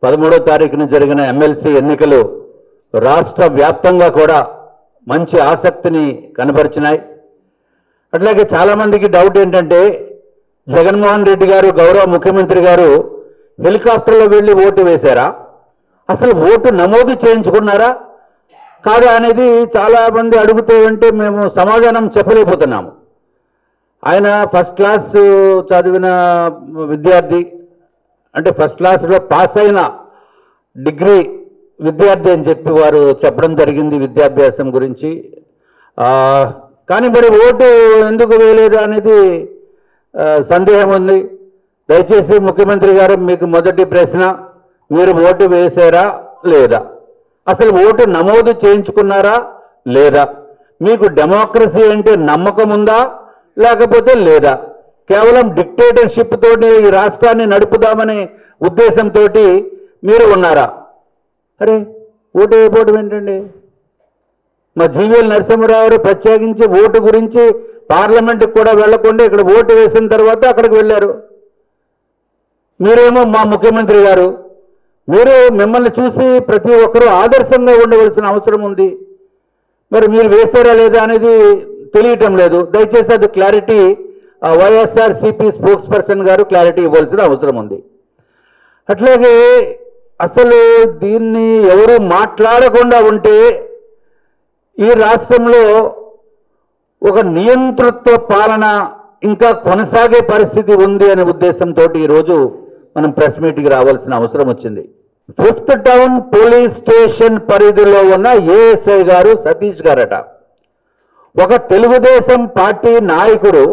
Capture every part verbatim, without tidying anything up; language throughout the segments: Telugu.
పదమూడో తారీఖున జరిగిన ఎమ్మెల్సీ ఎన్నికలు రాష్ట్ర వ్యాప్తంగా కూడా మంచి ఆసక్తిని కనబరిచినాయి. అట్లాగే చాలామందికి డౌట్ ఏంటంటే జగన్మోహన్ రెడ్డి గారు గౌరవ ముఖ్యమంత్రి గారు హెలికాప్టర్లో వెళ్ళి ఓటు వేశారా, అసలు ఓటు నమోదు చేయించుకున్నారా కాదా అనేది చాలామంది అడుగుతూ ఉంటే మేము సమాధానం చెప్పలేకపోతున్నాము. ఆయన ఫస్ట్ క్లాస్ చదివిన విద్యార్థి, అంటే ఫస్ట్ క్లాస్లో పాస్ అయిన డిగ్రీ విద్యార్థి అని చెప్పి వారు చెప్పడం జరిగింది విద్యాభ్యాసం గురించి. కానీ మరి ఓటు ఎందుకు వేయలేదు అనేది సందేహం ఉంది. దయచేసి ముఖ్యమంత్రి గారు మీకు మొదటి ప్రశ్న, మీరు ఓటు వేశారా లేదా, అసలు ఓటు నమోదు చేయించుకున్నారా లేదా, మీకు డెమోక్రసీ అంటే నమ్మకం ఉందా లేకపోతే లేదా, కేవలం డిక్టేటర్షిప్ తోటి ఈ రాష్ట్రాన్ని నడుపుదామనే ఉద్దేశంతో మీరు ఉన్నారా? అరే ఓటు వేయకపోవడం ఏంటండి? మా జీవీఎల్ నరసింహారావు గారు ప్రత్యేకించి ఓటు గురించి పార్లమెంట్కి కూడా వెళ్లకుండా ఇక్కడ ఓటు వేసిన తర్వాత అక్కడికి వెళ్ళారు. మీరేమో మా ముఖ్యమంత్రి గారు, మీరు మిమ్మల్ని చూసి ప్రతి ఒక్కరూ ఆదర్శంగా ఉండవలసిన అవసరం ఉంది. మరి మీరు వేశారా లేదా అనేది తెలియటం లేదు. దయచేసి అది క్లారిటీ వైఎస్ఆర్సీపీ స్పోక్స్ పర్సన్ గారు క్లారిటీ ఇవ్వాల్సిన అవసరం ఉంది. అట్లాగే అసలు దీన్ని ఎవరు మాట్లాడకుండా ఉంటే ఈ రాష్ట్రంలో ఒక నియంతృత్వ పాలన ఇంకా కొనసాగే పరిస్థితి ఉంది అనే ఉద్దేశంతో ఈరోజు మనం ప్రెస్ మీట్కి రావాల్సిన అవసరం వచ్చింది. ఫిఫ్త్ టౌన్ పోలీస్ స్టేషన్ పరిధిలో ఉన్న ఏఎస్ఐ గారు సతీష్ గారట, ఒక తెలుగుదేశం పార్టీ నాయకుడు,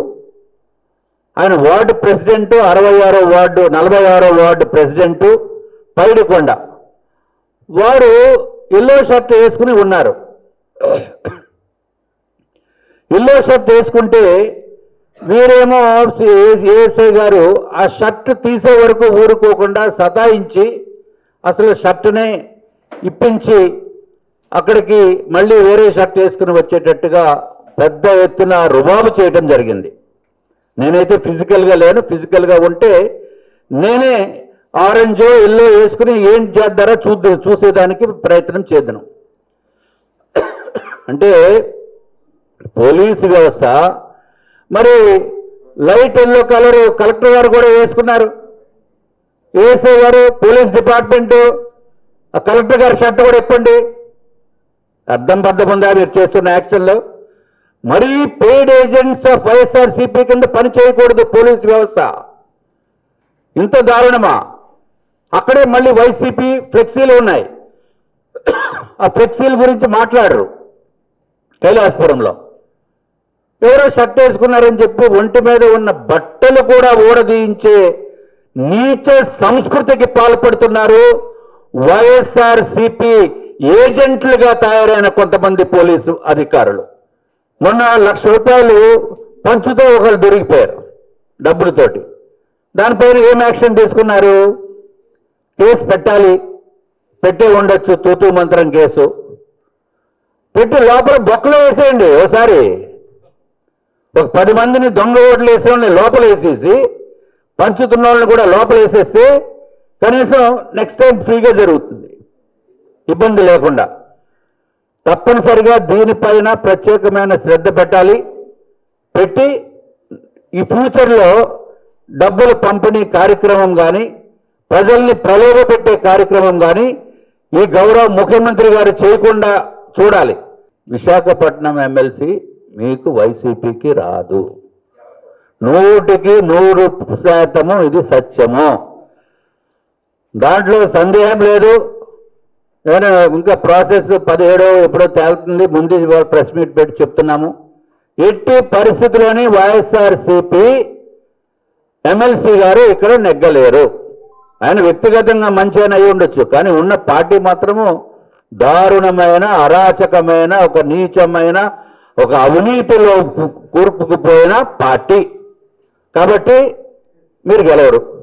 ఆయన వార్డు ప్రెసిడెంటు, అరవై ఆరో వార్డు నలభై ఆరో వార్డు ప్రెసిడెంటు పైడికొండ, వారు ఎల్లో షర్ట్ వేసుకుని ఉన్నారు. ఎల్లో షర్ట్ వేసుకుంటే వీరేమో ఏఎస్ఐ గారు ఆ షర్ట్ తీసే వరకు ఊరుకోకుండా సతాయించి అసలు షర్టునే ఇప్పించి అక్కడికి మళ్ళీ వేరే షర్ట్ వేసుకుని వచ్చేటట్టుగా పెద్ద ఎత్తున రుబాబు చేయడం జరిగింది. నేనైతే ఫిజికల్గా లేను, ఫిజికల్గా ఉంటే నేనే ఆరెంజో ఎల్లో వేసుకుని ఏం చేద్దారో చూద్దా చూసేదానికి ప్రయత్నం చేద్దాను. అంటే పోలీసు వ్యవస్థ మరి లైట్ ఎల్లో కలర్ కలెక్టర్ గారు కూడా వేసుకున్నారు, ఏఎస్ఐ గారు, పోలీస్ డిపార్ట్మెంటు, ఆ కలెక్టర్ గారి షర్ట్ కూడా ఇప్పండి. అర్థం పర్థం ఉందా మీరు చేస్తున్న యాక్షన్లో? మరీ పెయిడ్ ఏజెంట్స్ ఆఫ్ వైఎస్ఆర్సీపీ కింద పని చేయకూడదు పోలీసు వ్యవస్థ. ఇంత దారుణమా? అక్కడే మళ్ళీ వైసీపీ ఫ్లెక్సీలు ఉన్నాయి, ఆ ఫ్లెక్సీల గురించి మాట్లాడరు. కైలాసపురంలో ఎవరో షర్ట్ వేసుకున్నారని చెప్పి ఒంటి మీద ఉన్న బట్టలు కూడా ఊడదీయించే నీచ సంస్కృతికి పాల్పడుతున్నారు వైఎస్ఆర్సీపీ ఏజెంట్లుగా తయారైన కొంతమంది పోలీసు అధికారులు. మొన్న లక్ష రూపాయలు పంచుతో ఒకరు దొరికిపోయారు డబ్బులతోటి. దానిపైన ఏం యాక్షన్ తీసుకున్నారు? కేసు పెట్టాలి, పెట్టే ఉండొచ్చు, తూతూ మంత్రం కేసు పెట్టి లోపల బొక్కలో వేసేయండి. ఓసారి ఒక పది మందిని దొంగ ఓట్లు వేసే వాళ్ళని లోపల వేసేసి పంచుతున్న వాళ్ళని కూడా లోపల వేసేస్తే కనీసం నెక్స్ట్ టైం ఫ్రీగా జరుగుతుంది, ఇబ్బంది లేకుండా. తప్పనిసరిగా దీనిపైన ప్రత్యేకమైన శ్రద్ధ పెట్టాలి. పెట్టి ఈ ఫ్యూచర్లో డబ్బుల పంపిణీ కార్యక్రమం కానీ, ప్రజల్ని ప్రలోభపెట్టే కార్యక్రమం కానీ ఈ గౌరవ ముఖ్యమంత్రి గారు చేయకుండా చూడాలి. విశాఖపట్నం ఎమ్మెల్సీ మీకు వైసీపీకి రాదు, నూటికి నూరు శాతము ఇది సత్యము, దాంట్లో సందేహం లేదు. నేను ఇంకా ప్రాసెస్ పదిహేడో ఎప్పుడో తేలుతుంది, ముందు ప్రెస్ మీట్ పెట్టి చెప్తున్నాము. ఎట్టి పరిస్థితుల్లోని వైఎస్ఆర్సీపీ ఎమ్మెల్సీ గారు ఇక్కడ నెగ్గలేరు. ఆయన వ్యక్తిగతంగా మంచి అని అయి ఉండొచ్చు, కానీ ఉన్న పార్టీ మాత్రము దారుణమైన, అరాచకమైన, ఒక నీచమైన, ఒక అవినీతిలో కూర్పుకుపోయిన పార్టీ. కాబట్టి మీరు గెలవరు.